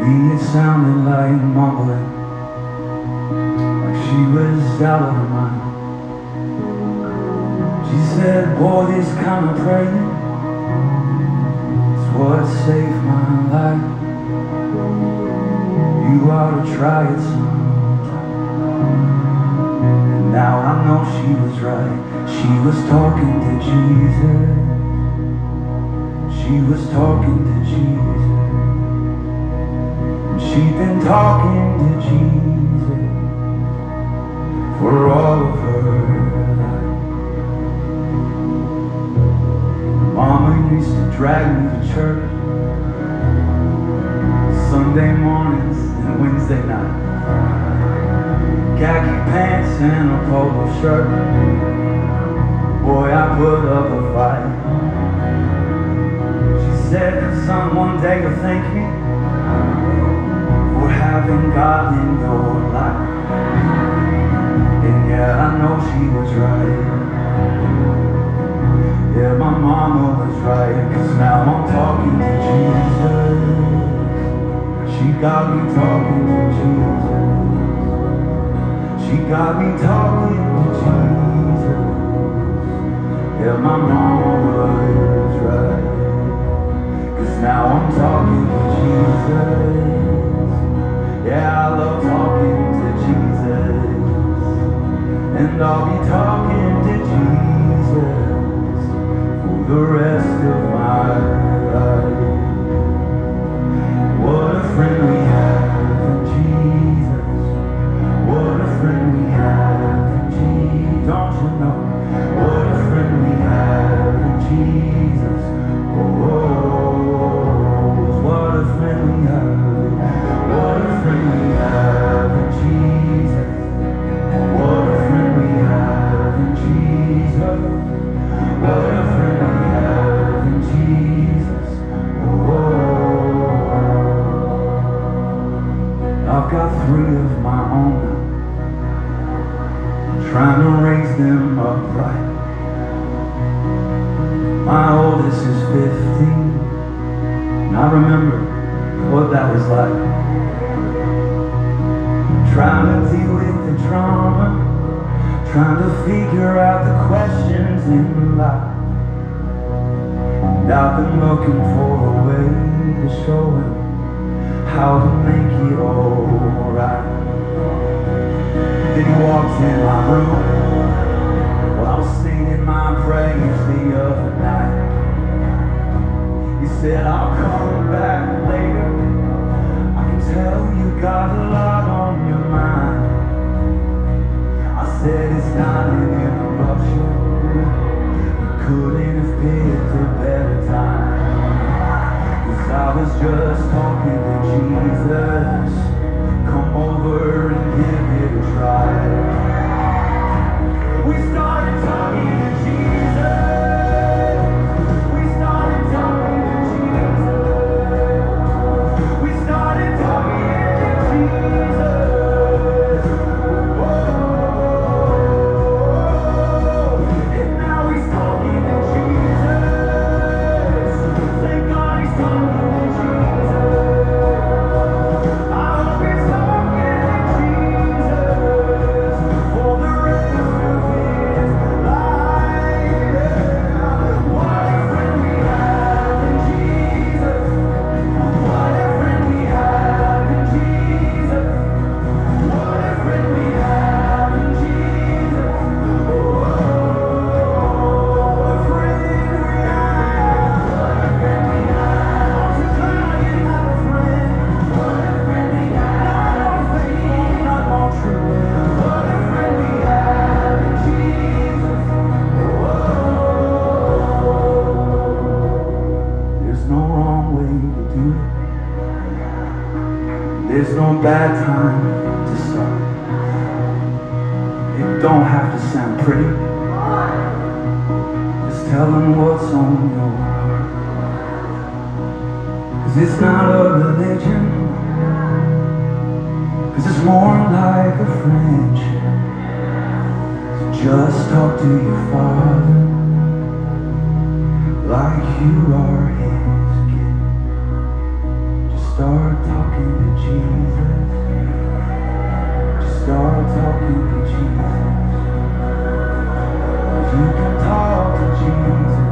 It sounded like mumbling, like she was out of her mind. She said, boy, this kind of praying is what saved my life. You ought to try it sometime. And now I know she was right. She was talking to Jesus. She was talking to Jesus. She'd been talking to Jesus for all of her life. Mama used to drag me to church Sunday mornings and Wednesday nights. Khaki pants and a polo shirt. Boy, I put up a fight. She said, son, one day you'll thank me for having God in your life. And yeah, I know she was right. Yeah, my mama was right, 'cause now I'm talking to Jesus. She got me talking to Jesus. She got me talking to Jesus. Yeah, my mama was right, 'cause now I'm talking to Jesus. Yeah, I love talking to Jesus, and I'll be talking to Jesus for the rest of my life. What a friend we have in Jesus. What a friend we have in Jesus. Don't you know? What a friend we have in Jesus. Oh, what a friend we have. What a friend we have in Jesus. What a friend we have in Jesus. What a friend we have in Jesus. I've got 3 of my own now, trying to raise them upright. My oldest is 15, and I remember what that was like. Trying to deal with the trauma, trying to figure out the questions in life. And I've been looking for a way to show him how to make it all right. Then he walked in my room while I was singing my praise the other night. He said, I'll come back later. I can tell you got a lot on your mind. I said, it's not an interruption. You couldn't have picked a better time. 'Cause I was just talking to Jesus. Come over and give it a try. We started talking to Jesus. We started talking to Jesus. We started talking to Jesus. Whoa. And now he's talking to Jesus. Thank God he's talking to Jesus. I hope he's talking to Jesus for the rest of his life. What a friend we have in Jesus. What a friend we have in Jesus. What a friend we have in Jesus. Oh, what a friend we have. What a friend we have. Don't you try and have a friend. What a friend we have. Not more faithful, not more true. What a friend we have in Jesus. There's no wrong way to do it. There's no bad time to start. It don't have to sound pretty. Just tell them what's on your heart. 'Cause it's not a religion. 'Cause it's more like a friendship. So just talk to your Father like you are his kid. Just start talking. talking to Jesus. Just start talking to Jesus. You can talk to Jesus.